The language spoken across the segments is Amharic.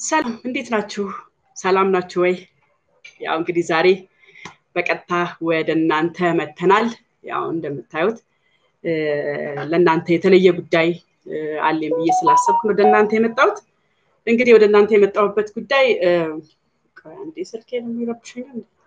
ሰላም እንዴት ናችሁ? ሰላም ናችሁ ወይ? ያው እንግዲህ ዛሬ በቀጥታ ወደ እናንተ መተናል። ያው እንደምታዩት ለእናንተ የተለየ ጉዳይ አለኝ ብዬ ስላሰብኩ ወደ እናንተ የመጣሁት። እንግዲህ ወደ እናንተ የመጣሁበት ጉዳይ አንዴ ስልኬን የሚረብሽኝ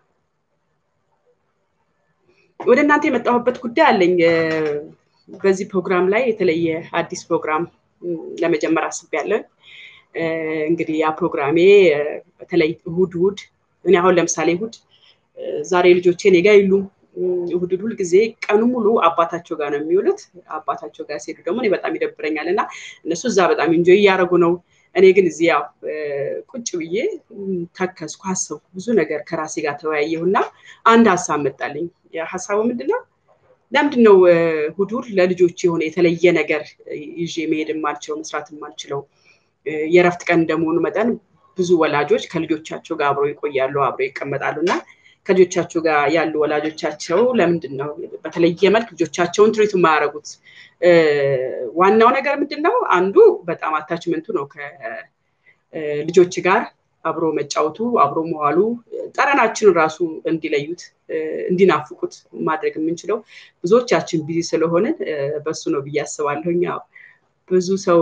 ወደ እናንተ የመጣሁበት ጉዳይ አለኝ። በዚህ ፕሮግራም ላይ የተለየ አዲስ ፕሮግራም ለመጀመር አስቤያለሁ። እንግዲህ ያ ፕሮግራሜ በተለይ እሁድ እኔ አሁን ለምሳሌ እሁድ ዛሬ ልጆቼ እኔ ጋር ይሉ እሁድ ሁሉ ጊዜ ቀኑ ሙሉ አባታቸው ጋር ነው የሚውሉት። አባታቸው ጋር ሲሄዱ ደግሞ እኔ በጣም ይደብረኛልና እነሱ እዛ በጣም ኢንጆይ ያደርጉ ነው። እኔ ግን እዚህ ያው ቁጭ ብዬ ተከስኩ ሐሳብ ብዙ ነገር ከራሴ ጋር ተወያየሁና አንድ ሐሳብ መጣልኝ። ያ ሐሳቡ ምንድነው? ለምንድነው እሁድ ለልጆቼ የሆነ የተለየ ነገር ይዤ መሄድ ማልችለው መስራት ማልችለው? የረፍት ቀን እንደመሆኑ መጠን ብዙ ወላጆች ከልጆቻቸው ጋር አብረው ይቆያሉ አብረው ይቀመጣሉና ከልጆቻቸው ጋር ያሉ ወላጆቻቸው ለምንድነው በተለየ መልክ ልጆቻቸውን ትሪት ማያረጉት? ዋናው ነገር ምንድነው? አንዱ በጣም አታችመንቱ ነው ከልጆች ጋር አብሮ መጫወቱ አብሮ መዋሉ ጠረናችን ራሱ እንዲለዩት እንዲናፍቁት ማድረግ የምንችለው ብዙዎቻችን ቢዚ ስለሆነ በሱ ነው ብያስባለሁኝ። ብዙ ሰው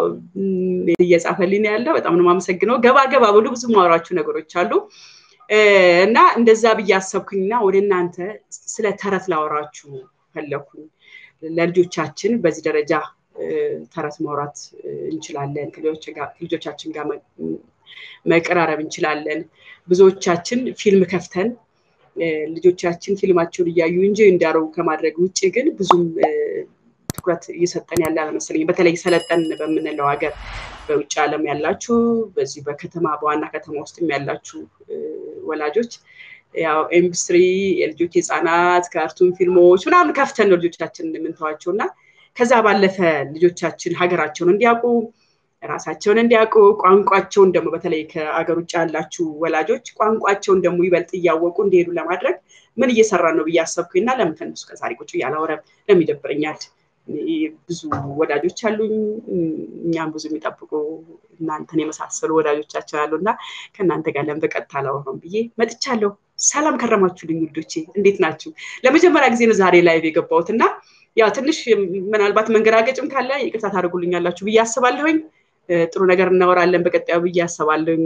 እየጻፈልኝ ያለው በጣም ነው ማመሰግነው። ገባ ብሉ ብዙ ማውራችሁ ነገሮች አሉ እና እንደዛ ብያሰብኩኝና ወደ እናንተ ስለ ተረት ላወራችሁ ፈለኩኝ። ለልጆቻችን በዚህ ደረጃ ተረት ማውራት እንችላለን። ልጆቻችን ጋር ማቀራረብ እንችላለን። ብዙዎቻችን ፊልም ከፍተን ልጆቻችን ፊልማቸውን ያዩ እንጂ እንዳረው ከማድረግ ውጪ ግን ብዙም ትኩረት እየሰጠን ያለ አይመስለኝም። በተለይ ሰለጠን በመነለው ሀገር በውጭ ዓለም ያላችሁ በዚህ በከተማ በዋና ከተማ ውስጥም ያላችሁ ወላጆች ያው ኢንዱስትሪ የልጆች ህፃናት ካርቱን ፊልሞች ምናምን ከፍተን ነው ልጆቻችንን የምንተዋቸውና ከዛ ባለፈ ልጆቻችን ሀገራቸውን እንዲያውቁ ራሳቸውን እንዲያውቁ ቋንቋቸውን ደግሞ በተለይ ከአገር ውጭ ያላችሁ ወላጆች ቋንቋቸውን ደግሞ ይበልጥ ያወቁ እንዲሄዱ ለማድረግ ምን እየሰራን ነው ብያሰብኩኝና ለምን ከነሱ ከዛሬ ቁጭ ያላወራም ለሚደብረኛል። ብዙ ወዳጆች አሉኝ እኛም ብዙ የሚጠብቁ እናንተን የመሳሰሉ ወዳጆቻችን አሉና ከናንተ ጋር ለምበቀጥታ አላወራም ብዬ መጥቻለሁ። ሰላም ከረማችሁልኝ ውዶቼ እንዴት ናችሁ? ለመጀመሪያ ጊዜ ነው ዛሬ ላይቭ የገባሁትና ያው ትንሽ ምናልባት መንገራገጭም ካለ ይቅርታ ታደርጉልኛላችሁ ብዬ አስባለሁኝ። ጥሩ ነገር እናወራለን በቀጣዩ ብዬ አስባለሁኝ።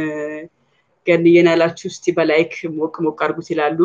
ገንዬን ያላችሁ እስቲ በላይክ ሞቅ አድርጉት ይላሉ።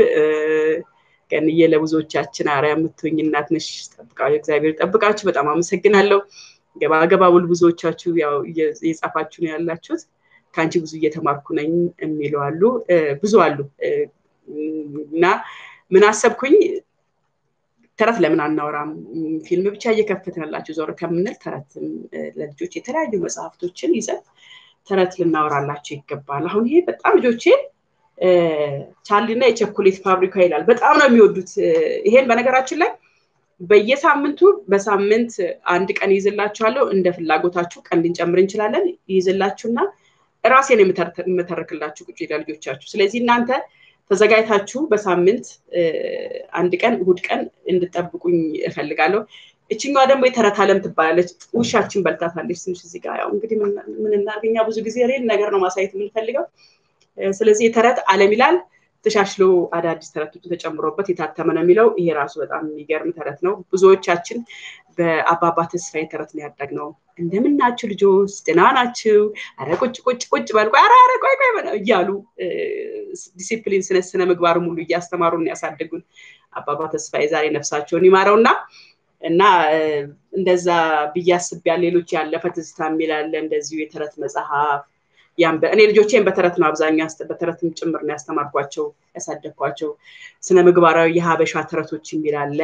ገንዬ ለብዙዎቻችን አሪያ የምትሆኝ እናት ነሽ። ተጠብቃው እግዚአብሔር ተጠብቃችሁ በጣም አመሰግናለሁ። ገባ ብዙዎቻችሁ ያው እየጻፋችሁ ነው ያላችሁት። ካንቺ ብዙ እየተማርኩ ነኝ የሚለው አሉ ብዙ አሉ እና ምን አሰብኩኝ ተረት ለምን አናወራም? ፊልም ብቻ እየከፈተንላችሁ ዞር ከምንል ተረት ለልጆች የተለያዩ መጽሐፍቶችን ይዘን ተረት ልናወራላችሁ ይገባል። አሁን ይሄ በጣም ልጆቼ ቻርሊና የቸኮሌት ፋብሪካ ይላል በጣም ነው የሚወዱት። ይሄን በነገራችን ላይ በየሳምንቱ በሳምንት አንድ ቀን ይዝላችኋለሁ እንደ ፍላጎታችሁ ቀን ልንጨምር እንችላለን። ይዝላችሁና ራሴን የምተረክላችሁ ቁጭ ይላል ልጆቻችሁ። ስለዚህ እናንተ ተዘጋጅታችሁ በሳምንት አንድ ቀን እሁድ ቀን እንድትጠብቁኝ እፈልጋለሁ። እቺኛዋ ደግሞ የተረት ዓለም ትባላለች። ውሻችን በልታታለች ትንሽ እዚህ ጋር ያው እንግዲህ ምን እናርገኛ ብዙ ጊዜ ሬል ነገር ነው ማሳየት የምንፈልገው። ስለዚህ የተረት ዓለም ይላል ተሻሽሎ አዳዲስ ተረቶች ተጨምሮበት የታተመ ነው የሚለው። ይሄ ራሱ በጣም የሚገርም ተረት ነው። ብዙዎቻችን በአባባ ተስፋዬ ተረት ነው ያደግነው። እንደምናችሁ ልጆች ደህና ናችሁ? አረ ቁጭ በል አረ ቆይ እያሉ ዲሲፕሊን ስነ ምግባር ሙሉ እያስተማሩን ያሳደጉን አባባ ተስፋዬ ዛሬ ነፍሳቸውን ይማረውና እና እንደዛ በያስብ ሌሎች ያለፈ ትዝታ የሚላል እንደዚሁ የተረት መጽሐፍ እኔ ልጆቼን በተረት ነው አብዛኛው በተረትም ጭምር ነው ያስተማርኳቸው ያሳደግኳቸው። ስነ ምግባራዊ የሀበሻ ተረቶች የሚላል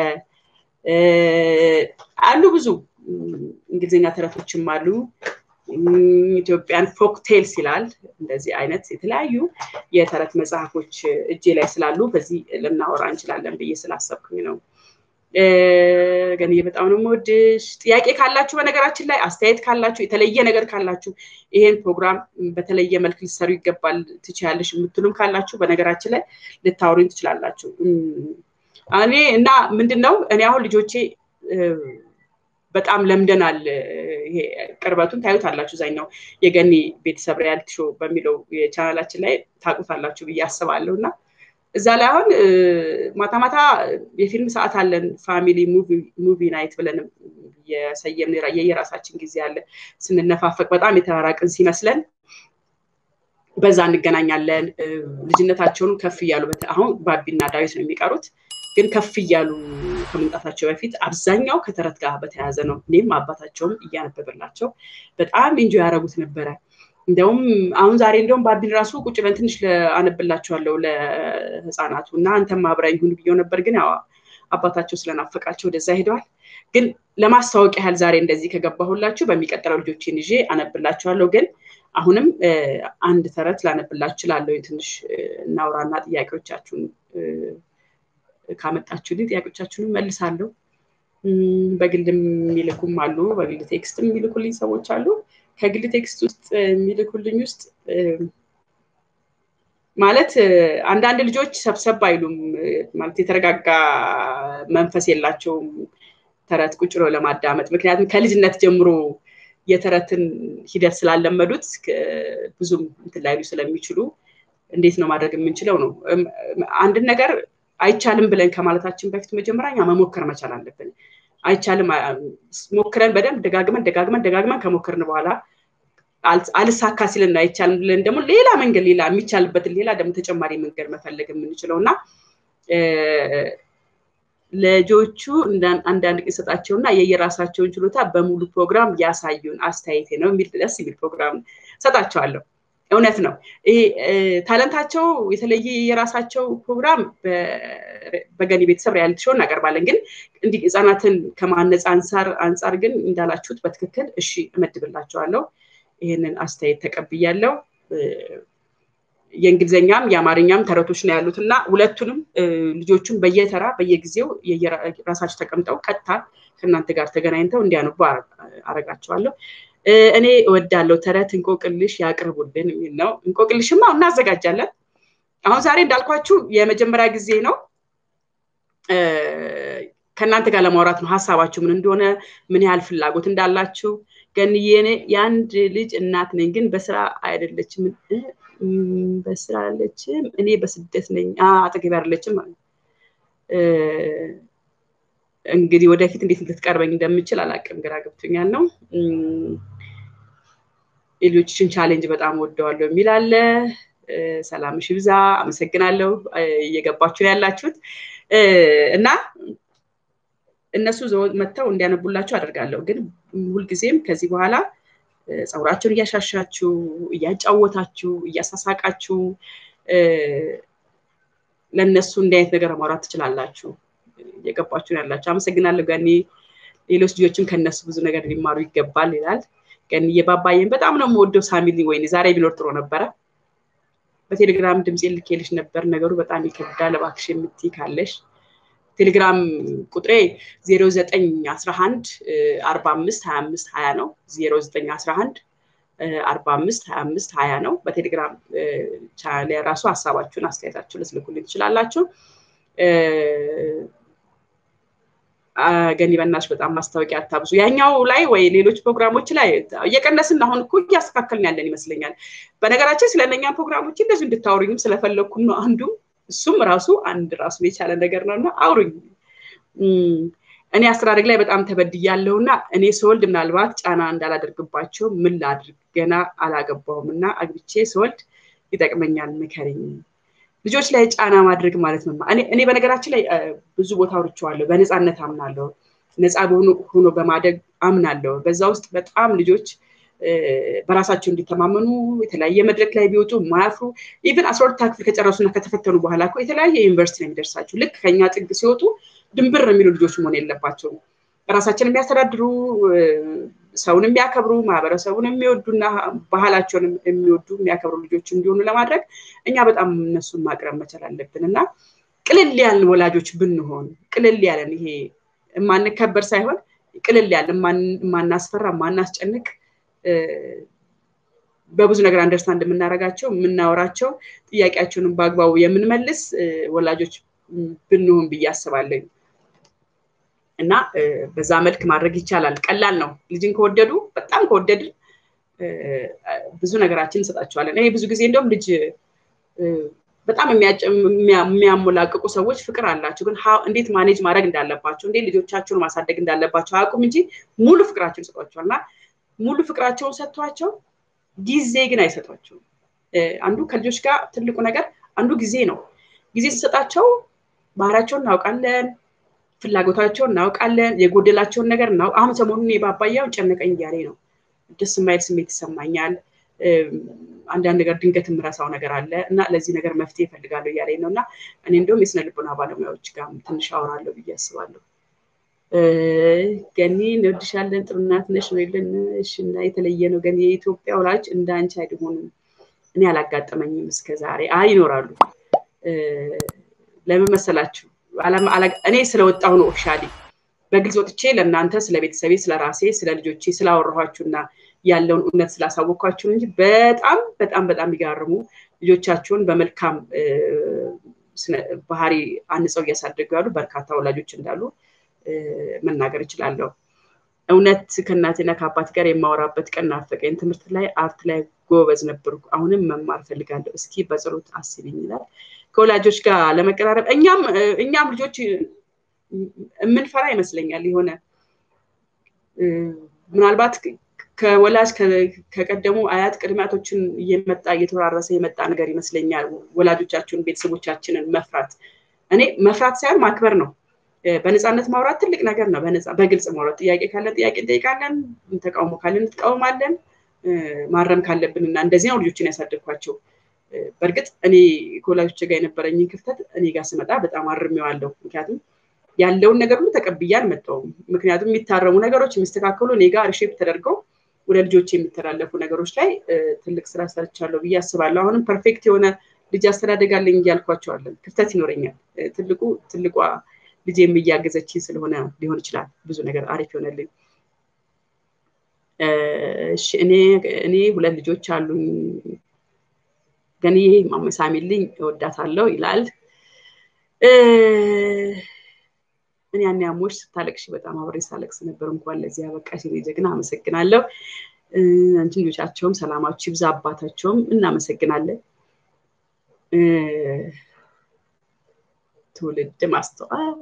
አሉ ብዙ እንግሊዘኛ ተረቶችም አሉ። ኢትዮጵያን ፎክ ቴልስ ይላል እንደዚህ አይነት የተለያዩ የተረት መጽሐፎች እጄ ላይ ስላሉ በዚህ ልናወራ እንችላለን ብዬ ስላሰብኩኝ ነው። ግን በጣም ነው የምወድሽ። ጥያቄ ካላችሁ በነገራችን ላይ አስተያየት ካላችሁ የተለየ ነገር ካላችሁ ይሄን ፕሮግራም በተለየ መልክ ሊሰሩ ይገባል ትችያለሽ የምትሉም ካላችሁ በነገራችን ላይ ልታወሩኝ ትችላላችሁ። እና ምንድነው እኔ አሁን ልጆቼ በጣም ለምደናል ይሄ ቅርበቱን ታዩታላችሁ ዛኛው የገኒ ቤተሰብ ሪያሊቲ ሾው በሚለው የቻናላችን ላይ ታቁታላችሁ ብዬ አስባለሁና እዛ ላይ አሁን ማታ የፊልም ሰዓት አለን ፋሚሊ ሙቪ ናይት ብለን የሰየምን የራሳችን ጊዜ አለ ስንነፋፈቅ በጣም የተራራቅን ሲመስለን በዛ እንገናኛለን ልጅነታቸውን ከፍ ይያሉ አሁን ባቢና ዳዊት ነው የሚቀሩት ግን ከፍ ይያሉ ከመምጣታቸው በፊት አብዛኛው ከተረት ጋር በተያያዘ ነው እኔም አባታቸውም እያነበበላቸው በጣም ኢንጆይ ያረጉት ነበር እንደውም አሁን ዛሬ እንደውም ባቢን ራሱ ቁጭ ብለን ትንሽ ለአነብላቸዋለሁ ለህፃናቱና አንተም አብራኝ ሁን ብየው ነበር ግን ያው አባታቸው ስለናፈቃቸው ወደዛ ሄደዋል ግን ለማስተዋወቅ ያህል ዛሬ እንደዚህ ከገባሁላችሁ በሚቀጥለው ልጆችን ይዤ አነብላቸዋለሁ ግን አሁንም አንድ ተረት ላነብላችሁ እችላለሁ ትንሽ እናውራና ጥያቄዎቻችሁን ካመጣችሁልኝ ጥያቄዎቻችሁን መልሳለሁ በግልም የሚልኩም አሉ በግል ቴክስትም የሚልኩልኝ ሰዎች አሉ ከግል ቴክስት ውስጥ የሚልኩልኝ ውስጥ ማለት አንዳንድ ልጆች ሰብሰብ አይሉም ማለት የተረጋጋ መንፈስ የላቸውም ተረት ቁጭሮ ለማዳመጥ ምክንያቱም ከልጅነት ጀምሮ የተረትን ሂደት ስላለመዱት ብዙም እንትላይሉ ስለሚችሉ እንዴት ነው ማድረግ የምንችለው ነው አንድ ነገር አይቻልም ብለን ከማለታችን በፊት መጀመሪያኛ መሞከር መቻል አለብን አይቻልም ሞክረን በደንብ ደጋግመን ከሞከርን በኋላ አልሳካ ሲልና አይቻልም ብለን ደግሞ ሌላ መንገድ ሌላ የሚቻልበት ሌላ ደግሞ ተጨማሪ መንገድ መፈለግ የምንችለውና ለጆቹ አንዳንድ ቅሰጣቸውና የየራሳቸውን ችሎታ በሙሉ ፕሮግራም ያሳዩን አስተያየቴ ነው የሚደርስ የሚል ፕሮግራም ሰጣቸዋለሁ እውነት ነው ይሄ ታለንታቸው የተለየ የራሳቸው ፕሮግራም በገኒ ቤተሰብ ሪያሊቲ ሾው እናቀርባለን ግን እንዲ ህፃናትን ከማነጽ አንፃር ግን እንዳላችሁት በትክክል እሺ እመድብላችኋለሁ ይሄንን አስተያየት ተቀብያለሁ የእንግሊዘኛም የአማርኛም ተረቶች ነው ያሉትና ሁለቱንም ልጆቹን በየተራ በየጊዜው የራሳቸው ተቀምጠው ቀጥታ ከናንተ ጋር ተገናኝተው እንዲያነቡ አረጋቸዋለሁ እኔ እወዳለሁ ተረት እንቆቅልሽ ያቅርቡልን የሚል ነው እንቆቅልሽማ እናዘጋጃለን አሁን ዛሬ እንዳልኳችሁ የመጀመሪያ ጊዜ ነው ከናንተ ጋር ለማውራት ነው ሐሳባችሁ ምን እንደሆነ ምን ያህል ፍላጎት እንዳላችሁ ገንዬ ያንድ ልጅ እናት ነኝ ግን በስራ አይደለችም በስራ አለችም እኔ በስደት ነኝ አጠገብ አይደለችም እንግዲህ ወደፊት እንዴት ልትቀርበኝ እንደምችል አላቀም ግራ ገብቶኛል ነው ልጆችን ቻሌንጅ በጣም ወደዋለሁ የሚል አለ ሰላምሽ ይብዛ አመሰግናለሁ እየገባችሁ ያላችሁት እና እነሱ መተው እንዲያነቡላችሁ አደርጋለሁ ግን ሁሉ ጊዜም ከዚህ በኋላ ጸውራቸውን እያሻሻችሁ እያጫወታችሁ እያሳሳቃችሁ ለነሱ እንዴት ነገር ማውራት ትችላላችሁ እየገባችሁ ያላችሁ አመሰግናለሁ ገኒ ሌሎች ልጆችም ከነሱ ብዙ ነገር ሊማሩ ይገባል ይላል ገኒ የባባዬን በጣም ነው የምወደው ሳሚሊ ወይኔ ዛሬ ቢኖር ጥሩ ነበር በቴሌግራም ድምጽ ልኬልሽ ነበር ነገሩ በጣም ይከብዳል እባክሽ የምትይ ካለሽ ቴሌግራም ቁጥሬ 0911 45 25 20 ነው 0911 45 25 20 ነው በቴሌግራም ቻናል ራሱ ሐሳባችሁን አስተያየታችሁን ልትልኩልኝ ትችላላችሁ ገኒ በእናትሽ በጣም ማስተዋወቂያ አታብዙ ያኛው ላይ ወይ ሌሎች ፕሮግራሞች ላይ እየቀነስን አሁን እኮ ያስካከልን ያለን ይመስለኛል በነገራችን ስለነኛ ፕሮግራሞች እንደዚህ እንድታወሩኝም ስለፈለኩ ነው አንዱ እሱም ራሱ አንድ ራሱ የቻለ ነገር ነውና አውሩኝ እኔ አስተዳደግ ላይ በጣም ተበድያለሁና እኔ ሰወልድ ምናልባት ጫና እንዳላደርግባቸው ምን ላድርግ ገና አላገባውምና አግብቼ ሰወልድ ይጠቅመኛል ምከረኝ ልጆች ላይ ጫና ማድረግ ማለት ነው እኔ በነገራችን ላይ ብዙ ቦታ አውርቻለሁ በነፃነት አምናለሁ ነፃ ሆኖ በማደግ አምናለሁ በዛ ውስጥ በጣም ልጆች በራሳቸው እንዲተማመኑ የተለያየ መድረክ ላይ ቢወጡ ማያፍሩ ኢቭን 12 ክፍል ከጨረሱና ከተፈተኑ በኋላ እኮ የተለያየ ዩኒቨርሲቲ ነው የሚደርሳቸው ልክ ከኛ ጥግ ሲወጡ ድንብር የሚሉ ልጆች መሆን የለባቸው ራሳቸውን የሚያስተዳድሩ ሰውን የሚያከብሩ ማህበረሰቡን የሚወዱና ባህላቸውን የሚወዱ የሚያከብሩ ልጆች እንዲሆኑ ለማድረግ እኛ በጣም እነሱን ማቅረብ መቻል አለብንና ቅልል ያለን ወላጆች ብንሆን ቅልል ያለን ይሄ ማንከበር ሳይሆን ቅልል ያለን ማናስፈራ ማናስጨንቅ በብዙ ነገር አንደርስታንድ የምናረጋቸው የምናወራቸው ጥያቄያቸውን በአግባቡ የምንመልስ ወላጆች ብንሆን ብያስባለሁ እና በዛ መልክ ማድረግ ይቻላል ቀላል ነው ልጅን ከወደዱ በጣም ከወደዱ ብዙ ነገራችን እንሰጣቸዋለን እኔ ብዙ ጊዜ እንደውም ልጅ በጣም የሚያሞላቅቁ ሰዎች ፍቅር አላቸው ግን እንዴት ማኔጅ ማድረግ እንዳለባቸው እንዴት ልጆቻቸውን ማሳደግ እንዳለባቸው አቁም እንጂ ሙሉ ፍቅራቸውን ሰጥቷቸዋልና ሙሉ ፍቅራቸውን ሰጥቷቸው ጊዜ ግን አይሰጧቸው አንዱ ከልጆች ጋር ትልቁ ነገር አንዱ ጊዜ ነው ጊዜ ሲሰጣቸው ባህሪያቸውን እናውቃለን ፍላጎታቸውን እናውቃለን የጎደላቸውን ነገር ነው አሁን ሰሞኑን የባባያው ጨነቀኝ ያለኝ ነው ደስ የማይል ስሜት ይሰማኛል አንዳንድ ነገር ድንገት ምራሳው ነገር አለ እና ለዚህ ነገር መፍትሄ ይፈልጋሉ ያለኝ ነውና እኔ እንደውም የስነ ልቦና ባለሙያዎች ጋር ትንሽ አወራለሁ ብዬ አስባለሁ ገኒ እንወድሻለን ጥሩ እናት ነሽ ወይልን እሺና የተለየ ነው ገኒ የኢትዮጵያ ወላጅ እንዳንቺ አይደሆንም እኔ አላጋጠመኝም እስከዛሬ ይኖራሉ ለምን መሰላችሁ እኔ ስለወጣሁ ነው ኦፊሻሊ በግልጽ ወጥቼ ለእናንተ ስለ ቤተሰቤ ስለ ራሴ ስለ ልጆቼ ስላወራኋችሁና ያለውን እውነት ስላሳወቅኳችሁ እንጂ በጣም ይጋርሙ ልጆቻቸውን በመልካም ባህሪ አንጸው ያሳደጉ ያሉ በርካታ ወላጆች እንዳሉ መናገር ይችላልው እውነት ከእናቴና ከአባቴ ጋር የማወራበት ቀን ናፈቀኝ ትምህርት ላይ አርት ላይ ጎበዝ ነበርኩ አሁንም መማር ፈልጋለሁ እስኪ በጸሎት አስቢኝ ይላል ከወላጆች ጋር ለማቀራረብ እኛም ልጆች ምንፈራ ይመስለኛል ይሆነ ምናልባት ከወላጅ ከቀደሙ አያት ቅድማቶችን እየተወራረሰ የመጣ ነገር ይመስለኛል ወላጆቻችንን ቤተሰቦቻችንን መፍራት እኔ መፍራት ሳይሆን ማክበር ነው በነፃነት ማውራት ትልቅ ነገር ነው በግልጽ ማውራት ጥያቄ ካለ ጥያቄ እንጠይቃለን ተቃውሞ ካለ እንተቃውማለን ማረም ካለብንና እንደዚህ ነው ልጆችን ያሳደግኳቸው በርግጥ እኔ ኮላጆች ጋር የነበረኝን ክፍተት እኔ ጋር ስመጣ በጣም አርሜዋለሁ ምክንያቱም ያለውን ነገር ሁሉ ተቀብያል መጣው ምክንያቱም የሚታረሙ ነገሮች የሚስተካከሉ እኔ ጋር ሪሼፕ ተደርገው ወደ ልጆች የሚተላለፉ ነገሮች ላይ ትልቅ ስራ ሰርቻለሁ ብዬ አስባለሁ አሁንም ፐርፌክት የሆነ ልጅ አስተዳደጋለኝ ያልኳቸዋለን ክፍተት ይኖርኛል ትልቋ ልጅ የሚያገዘችኝ ስለሆነ ሊሆን ይችላል ብዙ ነገር አሪፍ ይሆነልኝ እሺ እኔ ሁለት ልጆች አሉኝ ገኒ ማመሳሚልኝ እወዳታለሁ ይላል እኔ ያንያሞሽ ስታለቅሽ በጣም አብሬ ሳለቅስ ነበር እንኳን ለዚህ ያበቃሽ ጀግና አመሰግናለሁ አንቺ ልጆቻቸውም ሰላማችሁ ይብዛ አባታቸውም እናመሰግናለን ትውልድ ማስተዋል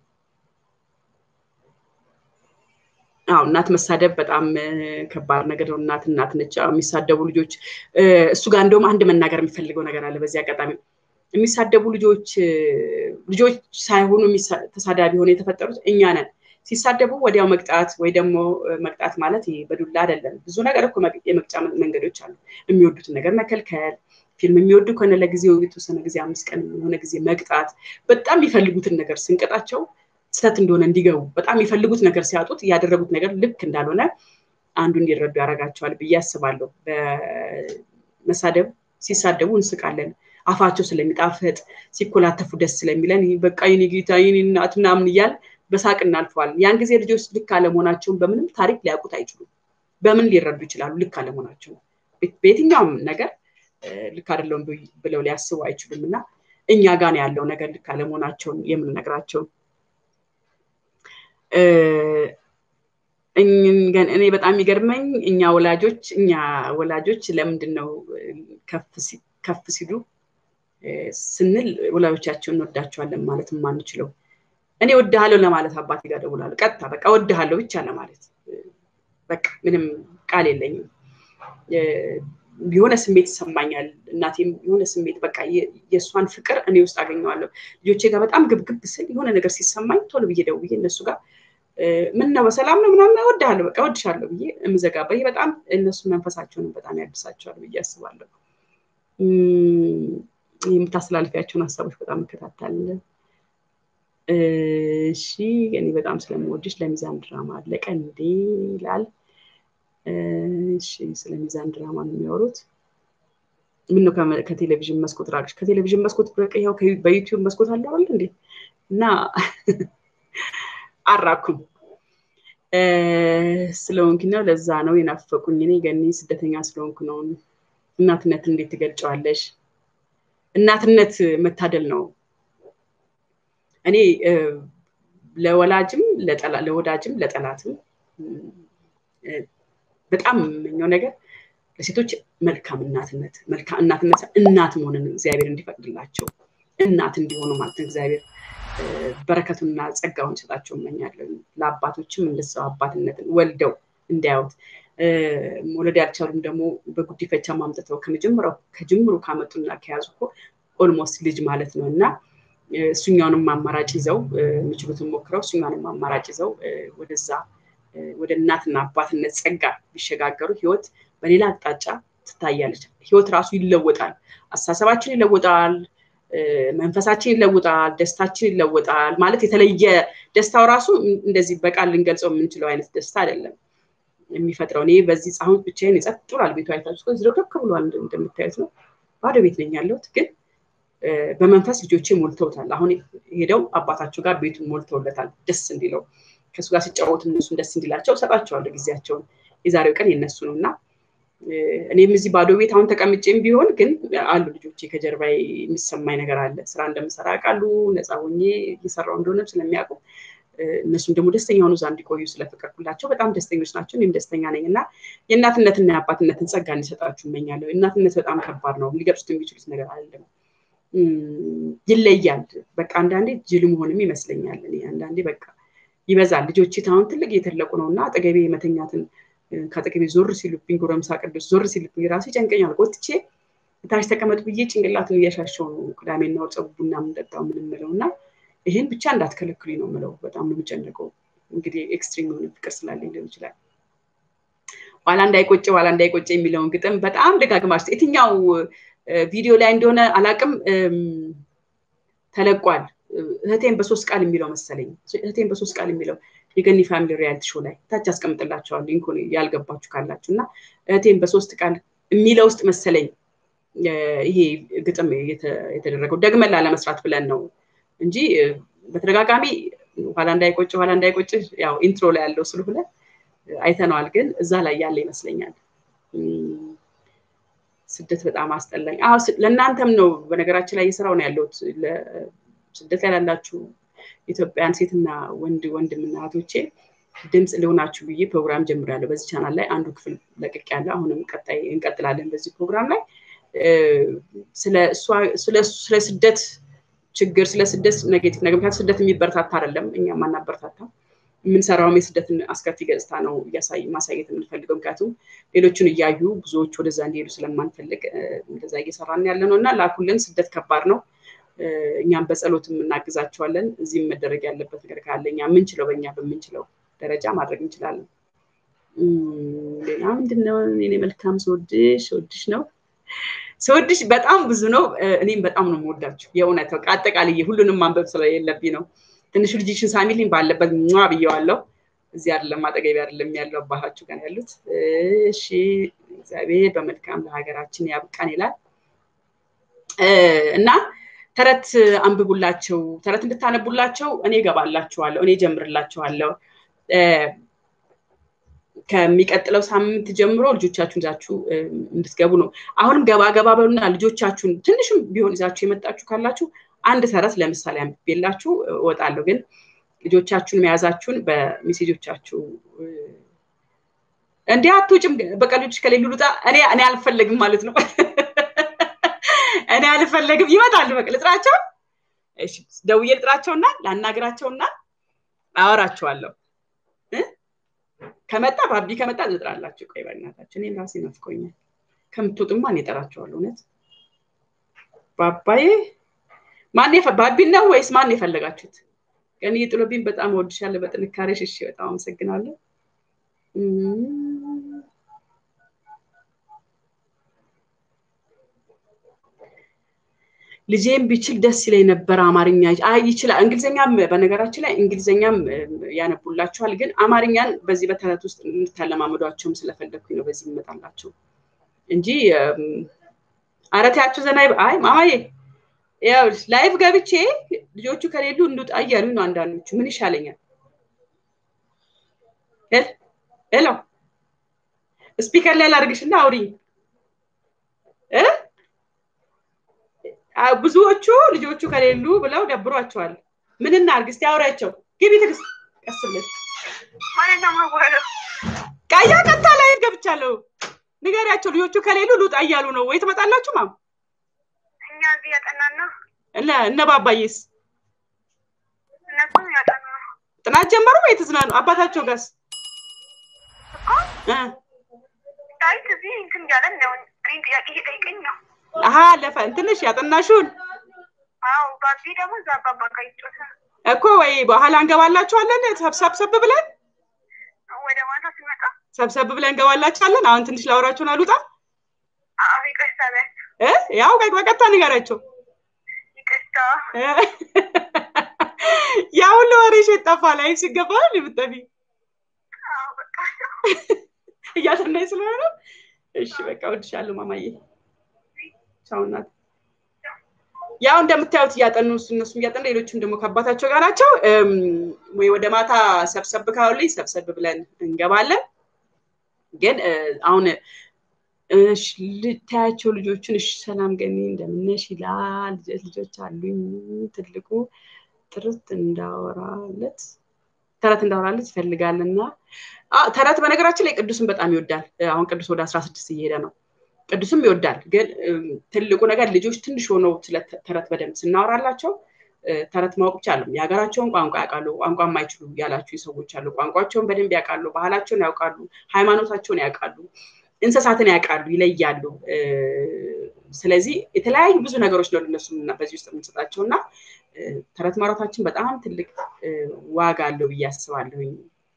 እናት መሳደብ በጣም ከባድ ነገር ነው እናት ነች የሚሳደቡ ልጆች እሱ ጋር እንደውም አንድ መናገር የሚፈልገው ነገር አለ በዚህ አጋጣሚ የሚሳደቡ ልጆች ሳይሆኑ ተሳዳቢ ሆነ የተፈጠሩት እኛ ነን ሲሳደቡ ወዲያው መቅጣት ወይ ደግሞ መቅጣት ማለት በዱላ አይደለም ብዙ ነገር እኮ የመቅጫ መንገዶች አሉ የሚወዱት ነገር መከልከል ፊልም የሚወዱ ከሆነ ለጊዜው የተወሰነ ጊዜ 5 ቀን የሆነ ጊዜ መቅጣት በጣም የሚፈልጉትን ነገር ስንቀጣቸው ስህተት እንደሆነ እንዲገቡ በጣም የሚፈልጉት ነገር ሲያጡት ያደረጉት ነገር ልክ እንዳልሆነ አንዱን እንዲረዱ ያረጋቸዋል ብዬ አስባለሁ በመሳደብ ሲሳደቡ እንስቃለን አፋቸው ስለሚጣፈጥ ሲኮላተፉ ደስ ስለሚለን በቃ የኔ ጌታ የኔ እናት ምናምን ይያል በሳቅ እናልፈዋል ያን ጊዜ ልጆች ልክ አለመሆናቸውን በምንም ታሪክ ሊያውቁት አይችሉም በምን ሊረዱ ይችላሉ ልክ አለመሆናቸው በየትኛውም ነገር ልክ አይደለም ብለው ሊያስቡ አይችሉምና እኛ ጋር ያለው ነገር ልክ አለመሆናቸውን የምንነግራቸው እኔ በጣም ይገርመኝ እኛ ወላጆች ለምንድነው ከፍ ሲሉ ስንል ወላጆቻቸውን እንወዳቸዋለን ማለት ማንችለው እኔ ወድሃለሁ ለማለት አባቴ ጋር ደውላለሁ ቀጥታ በቃ ወድሃለሁ ብቻ ለማለት በቃ ምንም ቃል የለኝም የሆነ ስሜት ይሰማኛል እናቴም የሆነ ስሜት በቃ የሷን ፍቅር እኔ ውስጥ አገኘዋለሁ ልጆቼ ጋር በጣም ግብግብ ስል የሆነ ነገር ሲሰማኝ ቶሎ ብዬ ደውዬ እነሱ ጋር ምን ነው በሰላም ነው ምናምን ወድሃለሁ በቃ ወድሻለሁ ብዬ እምዘጋባ ይሄ በጣም እነሱ መንፈሳቸውን በጣም ያድሳቸዋል ብዬ አስባለሁ የምታስተላልፊያቸውን ሐሳቦች በጣም እከታተላለሁ እሺ እኔ በጣም ስለምወድሽ ለሚዛን ድራማ አለቀ እንዴ ይላል እሺ ስለሚዛን ድራማ ነው የሚያወሩት ምን ነው ከቴሌቪዥን መስኮት ራቅሽ ከቴሌቪዥን መስኮት በቀያው በዩቲዩብ መስኮት አለ አይደል እንዴ እና አራኩም ስለሆንኩ ነው ለዛ ነው የናፈቁኝ እኔ ገኒ ስደተኛ ስለሆንኩ ነው እናትነት እንዴት ትገልጫለሽ እናትነት መታደል ነው እኔ ለወላጅም ለወዳጅም ለጠላትም በጣም ምንኛው ነገር ለሴቶች መልካም እናትነት እናት መሆንን እግዚአብሔር እንዲፈቅድላቸው እናት እንዲሆኑ ማለት እግዚአብሔር በረከቱና ጸጋውን ሰጣቸው እመኛለሁ ለአባቶችም እንደዛው አባትነትን ወልደው እንዲያዩት ወለድ ያልቻሉም ደግሞ በጉዲፈቻ ማምጣተው ከጅምሩ ካመጡና ከያዙኮ ኦልሞስት ልጅ ማለት ነውና እሱኛውንም አማራጭ ይዘው ምችሉትን ሞክረው እሱኛውንም አማራጭ ይዘው ወደ እናትና አባትነት ጸጋ ቢሸጋገሩ ህይወት በሌላ አቅጣጫ ትታያለች ህይወት ራሱ ይለወጣል አሳሰባችን ይለወጣል መንፈሳችን ይለወጣል ደስታችን ይለወጣል ማለት የተለየ ደስታው ራሱ እንደዚህ በቃል ልንገልጸው የምንችለው አይነት ደስታ አይደለም የሚፈጥረው እኔ በዚህ ጻሁን ብቻዬን ይጸጥላል ቤቱ አይታችሁ ዝረከክ ብሏል እንደምታዩት ነው ባዶ ቤት ነኝ ያለሁት ግን በመንፈስ ልጆቼ ሞልተውታል አሁን ሄደው አባታቸው ጋር ቤቱን ሞልተውለታል ደስ እንዲለው ከሱ ጋር ሲጫወቱ እነሱን ደስ እንዲላቸው ሰጣቸዋለሁ ጊዜያቸውን የዛሬው ቀን የነሱ ነውና እኔም እዚህ ባዶ ቤት አሁን ተቀምጬም ቢሆን ግን አሉ ልጆቼ ከጀርባዬ የሚሰማኝ ነገር አለ ስራ እንደምሰራ ቃሉ ነፃ ሆኜ እየሰራው እንደሆነ ስለሚያውቁ እነሱም ደግሞ ደስተኛ ሆነው ዛንዲ ቆዩ ስለፈቀድኩላቸው በጣም ደስተኞች ናቸው እኔም ደስተኛ ነኝና የእናትነትና የአባትነትን ጸጋ እንዲሰጣችሁ እመኛለሁ እናትነት በጣም ከባድ ነው ሊገብሱት የሚችሉት ነገር አይደለም ይለያል በቃ አንዳንዴ ጅል መሆንም ይመስለኛል እኔ አንዳንዴ በቃ ይበዛል ልጆቼ ታውን ትልቅ እየተለቁ ነውና አጠገቤ መተኛትን ካጠገቤ ዞር ሲሉብኝ ጎረምሳ ቅዱስ ዞር ሲሉብኝ ራሴ ጨንቀኛል ቆጥቼ ታች ተቀመጥ ብዬ ጭንቅላቱን እያሻሸው ነው ቅዳሜና ወርጸው ቡና ምንጠጣው ምንም ምለውና ይሄን ብቻ እንዳትከለክሉኝ ነው ምለው በጣም ነው የምጨነቀው እንግዲህ ኤክስትሪም የሆነ ፍቅር ስላለኝ ሊሆን ይችላል ዋላ እንዳይቆጭ የሚለውን ግጥም በጣም ደጋግማሽ የትኛው ቪዲዮ ላይ እንደሆነ አላቅም ተለቋል እህቴን በሶስት ቃል የሚለው መሰለኝ እህቴን በሶስት ቃል የሚለው የገኒ ፋሚሊ ሪያሊቲ ሾው ላይ ታች አስቀምጥላችኋለሁ ሊንኩን ያልገባችሁ ካላችሁና እህቴን በሶስት ቃል የሚለው ውስጥ መሰለኝ ይሄ ግጥም የተደረገው ደግመላ ለመስራት ብለን ነው እንጂ በተደጋጋሚ ኋላ እንዳይቆጭ ያው ኢንትሮ ላይ ያለው ስለሆነ አይተናል ግን እዛ ላይ ያለ ይመስለኛል ስደት በጣም አስጠላኝ ለእናንተም ነው በነገራችን ላይ እየሰራው ነው ያለው ስደት ላይ ያላችሁ ኢትዮጵያን ሴትና ወንድምና እህቶቼ ድምጽ ለሆናችሁ ብዬ ፕሮግራም ጀምራለሁ በዚህ ቻናል ላይ አንዱ ክፍል ለቅቄያለሁ አሁንም ቀጣይ እንቀጥላለን በዚህ ፕሮግራም ላይ ስለ ስደት ችግር ስለ ስደት ኔጌቲቭ ነገር ምክንያቱም ስደት የሚበረታታ አይደለም እኛም ማናበረታታ የምንሰራው የስደትን አስከፊ ገጽታ ነው ማሳየት የምንፈልገው ምክንያቱም ሌሎችን እያዩ ብዙዎች ወደዛ እንዲሄዱ ስለማንፈልግ እንደዛ እየሰራን ያለነውና ላኩልን ስደት ከባድ ነው እኛም በጸሎትም እናግዛቸዋለን እዚህም መደረግ ያለበት ነገር ካለኛ ምንችለው በእኛ በምንችለው ደረጃ ማድረግ እንችላለን ሌላ ምንድነው እኔ መልካም ሰውድሽ ነው ሰውድሽ በጣም ብዙ ነው እኔም በጣም ነው የምወዳችሁ የእውነት አጠቃላይ ሁሉንም ማንበብ ስለሌለብኝ ነው ትንሽ ልጅሽን ሳሚልኝ ባለበት ብየዋለሁ እዚህ አይደለም አጠገቤ አይደለም ያለው አባታችሁ ጋር ያሉት እሺ እግዚአብሔር በመልካም ለሀገራችን ያብቃን ይላል እና ተረት አንብቡላቸው ተረት እንድታነቡላቸው እኔ ገባላችኋለሁ እኔ ጀምርላችኋለሁ ከሚቀጥለው ሳምንት ጀምሮ ልጆቻችሁን ዛችሁ እንድትገቡ ነው አሁንም ገባ በሉና ልጆቻችሁን ትንሽም ቢሆን ይዛችሁ የመጣችሁ ካላችሁ አንድ ተረት ለምሳሌ አንብቤላችሁ ወጣለሁ ግን ልጆቻችሁን መያዛችሁን በሜሴጆቻችሁ እንዴ አትውጭም በቀልጆች ከሌሉ ልጣ እኔ አልፈልግም ማለት ነው እኔ አልፈልግም ይመጣሉ በቅልጥራቸው እሺ ደውዬ ልጥራቸውና ላናግራቸውና አወራቸዋለሁ ከመጣ ባቢ ከመጣ ልጥራላችሁ ቆይ ባናታችሁ እኔ ራሴ ናፍቆኛል ከምትወጡማ እኔ እጠራቸዋለሁ እውነት ባባዬ ባቢ ነው ወይስ ማን የፈለጋችሁት እኔ ጥሎብኝ በጣም ወድሻለሁ በጥንካሬሽ እሺ በጣም አመሰግናለሁ ልጄም ቢችል ደስ ይለኝ ነበር አማርኛ ይችላል እንግሊዘኛም በነገራችን ላይ እንግሊዘኛም ያነቡላችኋል ግን አማርኛን በዚህ በተረት ውስጥ እንድታለማመዷቸውም ስለፈለኩኝ ነው በዚህ መጣላችሁ እንጂ አረታችሁ ዘናይ አይ ማማዬ ያው ላይቭ ገብቼ ልጆቹ ከሌሉ እንዱት አያሉ ነው አንዳንዶቹ ምን ይሻለኛል ሄሎ ስፒከር ላይ ላርግሽና አውሪኝ ብዙዎቹ ልጆቹ ከሌሉ ብለው ደብሯቸዋል ምን እናርግ እስቲ አውራቸው ግቢ ትግስት ቀስ ብለሽ ዋነኛው ማወራው ቃያ ቀጣ ላይ ገብቻለሁ ንገሪያቸው ልጆቹ ከሌሉ ሉጣ እያሉ ነው ወይ ትመጣላችሁ ማም እኛ እዚህ ያጠናና እነ ባባዬስ እነሱም ያጠና ጥናት ጀመሩ ወይ ተዝናኑ አባታቸው ጋርስ ታይት እዚህ እንትን ያለን ነው እኔን ጥያቄ እየጠየቀኝ ነው አሃ ለፈ እንትንሽ ያጠናሹን አዎ ባቢ ደግሞ ዛባባ ጋር ይጫወታል እኮ ወይ በኋላ እንገባላችኋለን ሰብሰብ ብለን ወደ ማታ ሲመጣ ሰብሰብ ብለን እንገባላችኋለን አሁን ትንሽ ላውራችሁን አሉጣ አዎ ይቀርታል ያው በቀጥታ ንገራቸው ይቀርታ ያው ለወሬሽ ጠፋ ላይ ሲገባ ልብጠቢ አዎ በቃ እያሰናይ ስለሆነ እሺ በቃ ወድሻለሁ ማማዬ ቻው እናት ያው እንደምታዩት ያጠኑ እነሱ ያጠኑ ሌሎችም ደግሞ ከአባታቸው ጋር ናቸው ወይ ወደ ማታ ሰብሰብ ካውልኝ ሰብሰብ ብለን እንገባለን ግን አሁን እሺ ልታያቸው ልጆችን እሺ ሰላም ገኒ እንደምነሽ ይላል ልጆች አሉኝ ትልቁ ጥርት እንዳወራለት ተረት እንዳወራለት ይፈልጋልና ተረት በነገራችን ላይ ቅዱስን በጣም ይወዳል አሁን ቅዱስ ወደ 16 እየሄደ ነው ቅዱስም ይወዳል ግን ትልቁ ነገር ልጆች ትንሽ ሆነው ስለ ተረት በደንብ ስናወራላቸው ተረት ማወቅ ይችላል ያገራቸውን ቋንቋ ያውቃሉ ቋንቋ የማይችሉ ያላችሁ ሰዎች አሉ ቋንቋቸውን በደንብ ያውቃሉ ባህላቸውን ያውቃሉ ሃይማኖታቸውን ያውቃሉ እንስሳትን ያውቃሉ ይለያሉ ስለዚህ የተለያዩ ብዙ ነገሮች ነው ለነሱና በዚህ ውስጥ የምንሰጣቸውና ተረት ማውራታችን በጣም ትልቅ ዋጋ አለው በያስባለሁኝ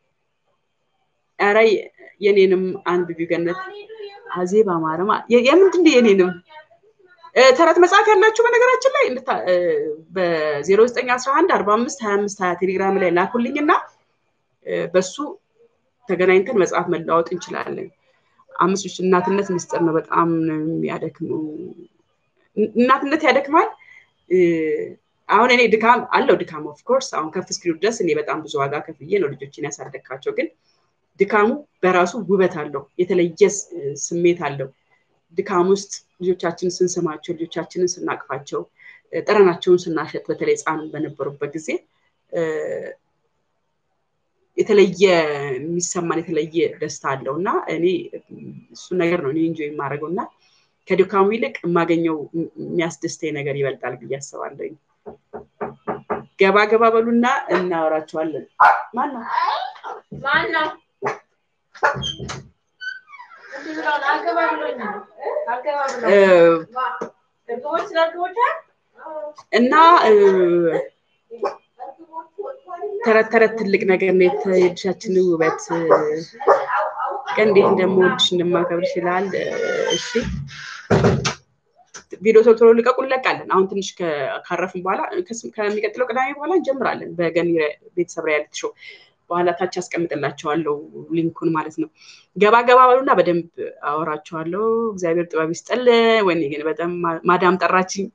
አራይ የኔንም አንድ ቢገነት አዜባ ማረማ የምንድን የኔንም ተረት መጻፍ ያላችሁ በነገራችን ላይ በ0911 45 25 ቴሌግራም ላይ ላኩልኝና በሱ ተገናኝተን መጻፍ መላወጥ እንችላለን አምስት እናትነት ምስጥር ነው በጣም የሚያደክመው እናትነት ያደክማል አሁን እኔ ድካም አለው ድካም ኦፍ ኮርስ አሁን ከፍ እስኪሉ ድረስ እኔ በጣም ብዙ ዋጋ ከፍዬ ነው ልጆችን ያሳደግካቸው ግን ድካሙ በራሱ ውበት አለው የተለየ ስሜት አለው ድካም ውስጥ ልጆቻችንን ስንሰማቸው ልጆቻችንን ስናቅፋቸው ጠረናቸውን ስናሸት በተለይ ጻኑ በነበሩበት ጊዜ የተለየ የሚሰማን የተለየ ደስታ አለውና እኔ እሱ ነገር ነው እኔ ኢንጆይ ማረገውና ከድካሙ ይልቅ ማገኘው የሚያስደስተኝ ነገር ይበልጣል ብዬ አስባለሁ ገባ በሉና እናወራቸዋለን ማን ነው እና ተረት ትልቅ ነገር ነው የልጆቻችን ውበት ቀን እንዴት እንደምወድሽ እንደማከብርሽ ይላል እሺ ቪዲዮ ቶሎ ልቀቁልለቃለን አሁን ትንሽ ካረፍን በኋላ ከሚቀጥለው ቅዳሜ በኋላ እንጀምራለን በገኒ ቤተሰብ ሪያሊቲ ሾው በኋላ ታች አስቀምጥላችኋለሁ ሊንኩን ማለት ነው ገባ በሉና በደንብ አወራችኋለሁ እግዚአብሔር ጥበብ ይስጠል ወኔ ግን በጣም ማዳም ጠራችኝ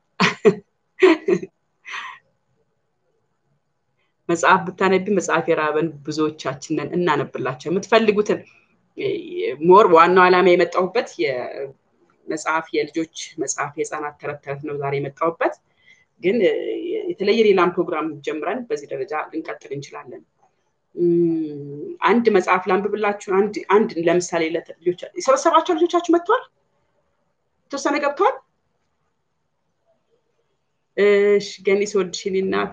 መጽሐፍ ብታነቢ መጽሐፍ የራበን ብዙዎቻችንን እናነብላቸው የምትፈልጉትን ሞር ዋናው ዓላማ የመጣሁበት የመጽሐፍ የልጆች መጽሐፍ የህፃናት ተረት ነው ዛሬ የመጣሁበት ግን የተለየ ሌላም ፕሮግራም ጀምረን በዚህ ደረጃ ልንቀጥል እንችላለን አንድ መጽሐፍ ላንብብላችሁ አንድ ለምሳሌ ለልጆች የሰበሰባቸው ልጆቻችሁ መጥቷል ተወሰነ ገብቷል እሺ ገኒ ሰወድሽኝ እናት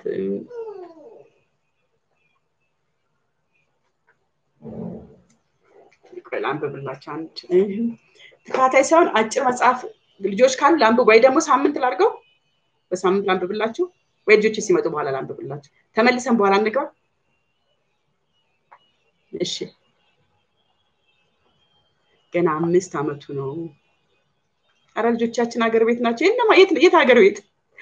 ላንብብላችሁ አንድ ተካታይ ሳይሆን አጭር መጽሐፍ ልጆች ካሉ ላንብብ ወይ ደግሞ ሳምንት ላድርገው በሳምንት ላንብብላችሁ ወይ ልጆች ሲመጡ በኋላ ላንብብላችሁ ተመልሰን በኋላ እንግባ እሺ ገና 5 አመቱ ነው አረ ልጆቻችን ሀገር ቤት ናቸው የት ሀገር ቤት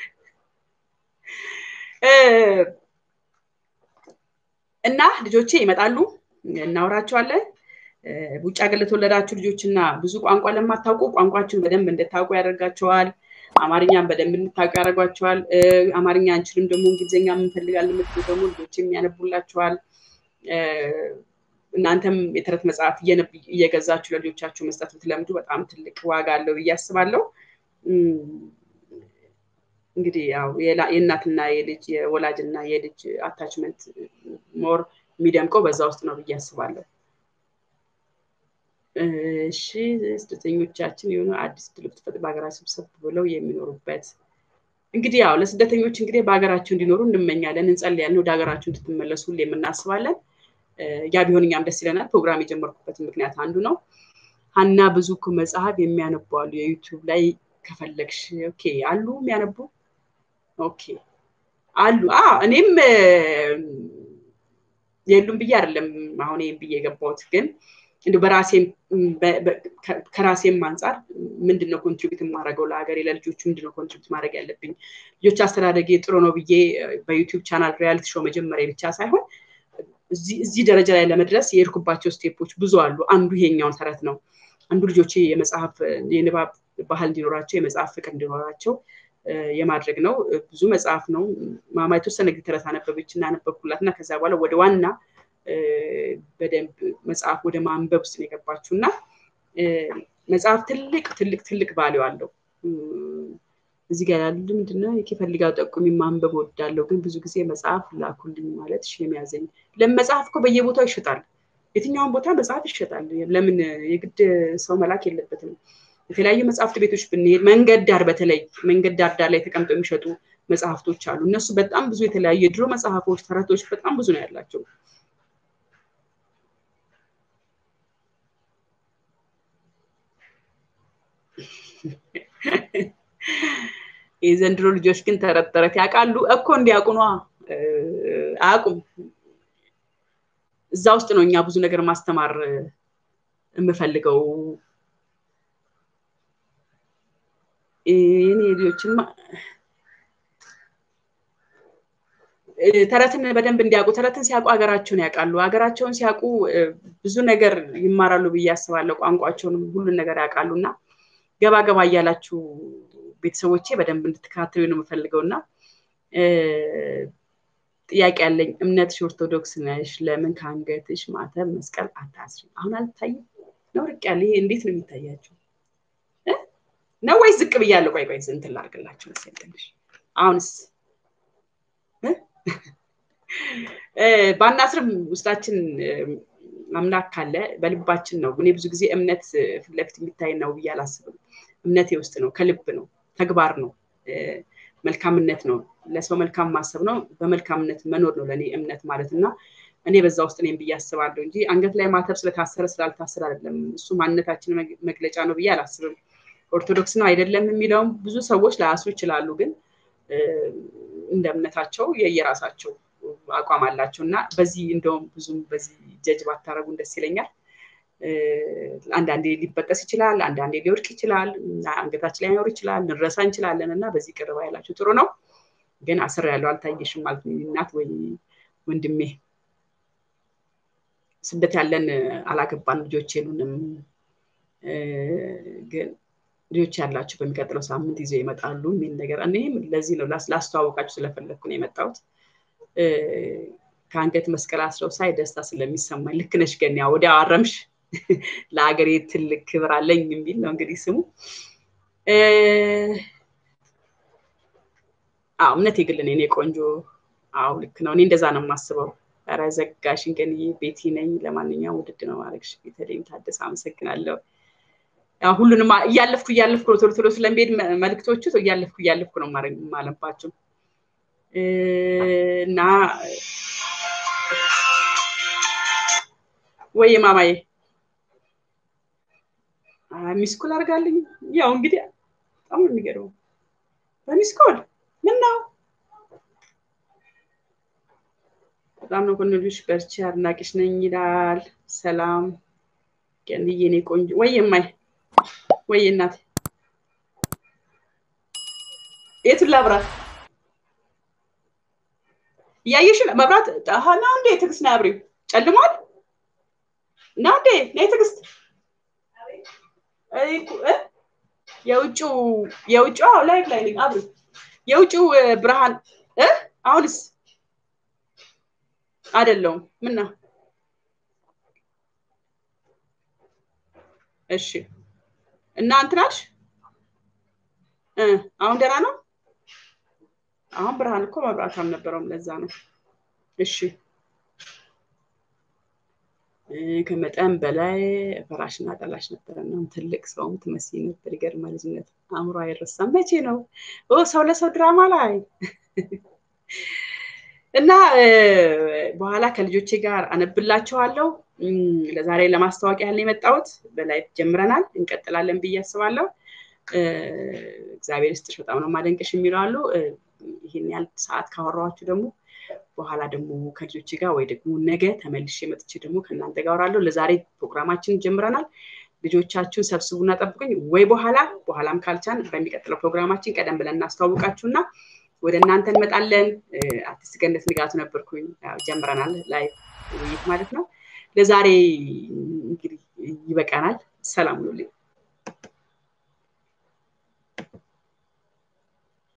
እና ልጆቼ ይመጣሉ እናወራቸዋለን ውጭ ሀገር ለተወለዳችሁ ልጆችና ብዙ ቋንቋ ለማታውቁ ቋንቋችሁን በደንብ እንድታውቁ ያደርጋቸዋል አማርኛን በደንብ እንድታውቁ ያደርጋቸዋል አማርኛ አንችልም ደግሞ እንግሊዘኛ እንፈልጋለን የምትሉ ደግሞ ልጆችም ያነቡላችኋል እናንተም የተረት መጽሐፍ እየገዛችሁ ለልጆቻችሁ መስጠት ብትለምዱ በጣም ትልቅ ዋጋ አለው ብዬ አስባለሁ እንግዲህ ያው የእናትና የልጅ የወላጅና የልጅ አታችመንት ሞር የሚደምቀው በዛ ውስጥ ነው ብዬ አስባለሁ እሺ ስደተኞቻችን የሆነ አዲስ ድልብ ተፈጥ በአገራችን ስብሰብ ብለው የሚኖሩበት እንግዲህ ያው ለስደተኞች እንግዲህ በአገራቸው እንዲኖሩ እንመኛለን እንጸልያለን ወደ አገራቸው እንድትመለሱ ሁሌ የምናስባለን ያ ቢሆንኛም ደስ ይለናል ፕሮግራም የጀመርኩበት ምክንያት አንዱ ነው ሀና ብዙ መጽሐፍ የሚያነቡ አሉ የዩቲዩብ ላይ ከፈለግሽ ኦኬ አሉ የሚያነቡ ኦኬ አሉ እኔም የሉም ብዬ አይደለም አሁን ይሄን ብዬ ገባሁት ግን እንደ በራሴም ከራሴም አንፃር ምንድነው ኮንትሪቢዩት ማድረገው ለሀገሬ ለልጆቹ ምንድነው ኮንትሪቢዩት ማድረግ ያለብኝ ልጆች አስተዳደጌ ጥሩ ነው ብዬ በዩቲዩብ ቻናል ሪያሊቲ ሾው መጀመሪያ ብቻ ሳይሆን እዚህ ደረጃ ላይ ለመድረስ የርኩባቸው ስቴፖች ብዙ አሉ አንዱ ይሄኛው ተረት ነው አንዱ ልጆቼ የመጽሐፍ የንባብ ባህል እንዲኖራቸው የመጽሐፍ ፍቅር እንዲኖራቸው የማድረግ ነው ብዙ መጽሐፍ ነው ማማ የተወሰነ ጊዜ ተረት አነበበችና አነበብኩላትና ከዛ በኋላ ወደ ዋና በደንብ መጽሐፍ ወደ ማንበብ ውስጥ ነው የገባችውና መጽሐፍ ትልቅ ቫልዩ አለው እዚህ ጋር ያሉ ምንድነው የከፈልጋው ጠቁሚ ማንበብ ወዳለው ግን ብዙ ጊዜ መጽሐፍ ላኩልኝ ማለት የሚያዘኝ ለመጽሐፍ እኮ በየቦታው ይሸጣል የትኛውን ቦታ መጽሐፍ ይሸጣል ለምን የግድ ሰው መላክ የለበትም የተለያዩ መጽሐፍት ቤቶች ብንሄድ በተለይ መንገድ ዳር ላይ ተቀምጠው የሚሸጡ መጽሐፍቶች አሉ እነሱ በጣም ብዙ የተለያዩ የድሮ መጽሐፎች ተረቶች በጣም ብዙ ነው ያላቸው የዘንድሮ ልጆች ግን ተረተረት ያቃሉ እኮ እንዲያውቁ ነው አቁም እዛ ውስጥ ነው እኛ ብዙ ነገር ማስተማር የምፈልገው እኔ ልጆችማ ተረትን በደንብ እንዲያውቁ ተረትን ሲያውቁ ሀገራቸውን ሲያውቁ ብዙ ነገር ይማራሉ ብዬ አስባለሁ ቋንቋቸውንም ሁሉ ነገር ያውቃሉና ገባ ያያላችሁ ቤተሰቦቼ በደንብ እንድትከታተሉ ነው የምፈልገውና ጥያቄ ያለኝ እምነትሽ ኦርቶዶክስ ነሽ ለምን ካንገትሽ ማተብ መስቀል አታስሪ አሁን አልታየም ነው ርቅ ያለ ይሄ እንዴት ነው የሚታያችሁ ነው ወይስ ዝቅ ብያለሁ ቆይ እንትን ላርግላችሁ መሰለኝ አሁንስ ባናስርም ውስጣችን አምላክ ካለ በልባችን ነው እኔ ብዙ ጊዜ እምነት ፍለፍት የሚታይ ነው ብያላስብም እምነቴ ውስጥ ነው ከልብ ነው ተግባር ነው መልካምነት ነው ለሰው መልካም ማሰብ ነው በመልካምነት መኖር ነው ለኔ እምነት ማለትና እኔ በዛ ውስጥ ነኝ ብያስባለሁ እንጂ አንገት ላይ ማተብ ስለታሰረ ስላልታሰረ አይደለም እሱ ማንነታችን መግለጫ ነው ብያላስብም ኦርቶዶክስ ነው አይደለም የሚለው ብዙ ሰዎች ላያስሩ ይችላሉ ግን እንደ እምነታቸው የየራሳቸው አቋም አላቸውና በዚህ እንደውም ብዙም በዚህ ጀጅ ባታረጉ ደስ ይለኛል አንዳንዴ ሊበጠስ ይችላል አንዳንዴ ሊወርቅ ይችላል አንገታችን ላይ ያኖር ይችላል ንረሳ እንችላለንና በዚህ ቅርባ ያላችሁ ጥሩ ነው ግን አስር ያለው አልታየሽም ማለት ነው እናት ወይ ወንድሜ ስደት ያለን አላገባን ልጆች የሉንም ግን ልጆች ያላችሁ በሚቀጥለው ሳምንት ይዘው ይመጣሉ ምን ነገር እኔም ለዚህ ነው ላስተዋወቃችሁ ስለፈለኩ ነው የመጣሁት ካንገት መስቀል አስረው ሳይ ደስታ ስለሚሰማኝ ልክ ነሽ ገኛ ወዲያ አረምሽ ለሀገሬ ትልቅ ክብር አለኝ የሚል ነው እንግዲህ ስሙ እምነት ይግልን እኔ ቆንጆ ልክ ነው እኔ እንደዛ ነው የማስበው አራዘጋሽን ግን ቤቲ ነኝ ለማንኛውም ውድድ ነው ማለክሽ በተለይ ታደሰ አመሰግናለሁ ሁሉንም እያለፍኩ ቶሎ ስለሚሄድ መልክቶቹ እያለፍኩ ነው ማለባቸው እና ወይ ማማዬ ሚስኮል አርጋልኝ ያው እንግዲህ አሁን የሚገርመው በሚስኮል ምን ነው በጣም ነው ኮንልሽ በርቺ አድናቂሽ ነኝ ይላል ሰላም ገንዬ እኔ ቆንጆ ወይ እናት የት ላብራት ያየሽ መብራት አሃና እንዴ ትግስ ነው አብሪው ጨልሟል ነው እንዴ ነይ ትግስት የውጭው ላይቭ ላይ ነኝ አብሪው የውጭው ብርሃን አሁንስ አይደለም ምንና እሺ እና አንትናሽ አሁን ደራ ነው አሁን ብርሃን እኮ መብራት አልነበረውም ለዛ ነው እሺ ከመጠን በላይ ፈራሽና ጠላሽ ነበርና ትልቅ ሰውም ትመስይ ነበር ይገርማል ልጅነት አእምሮ አይረሳም መቼ ነው ሰው ለሰው ድራማ ላይ እና በኋላ ከልጆቼ ጋር አነብላችኋለሁ ለዛሬ ለማስተዋወቂያ ያለ የመጣሁት በላይ ጀምረናል እንቀጥላለን ብዬ አስባለሁ እግዚአብሔር ይስጥሽ በጣም ነው ማደንቀሽ የሚላሉ ይሄን ያህል ሰዓት ካወራኋችሁ ደግሞ በኋላ ደግሞ ከልጆቼ ጋር ወይ ደግሞ ነገ ተመልሼ መጥቼ ደግሞ ከናንተ ጋር አወራለሁ ለዛሬ ፕሮግራማችን ጀምረናል ልጆቻችሁን ሰብስቡና ጠብቁኝ ወይ በኋላም ካልቻን በሚቀጥለው ፕሮግራማችን ቀደም ብለን እናስተዋውቃችሁና ወደ እናንተ እንመጣለን አርቲስት ገነት ንጋቱ ነበርኩኝ ጀምረናል ላይ ውይይት ማለት ነው ለዛሬ እንግዲህ ይበቃናል ሰላም ሁኑልኝ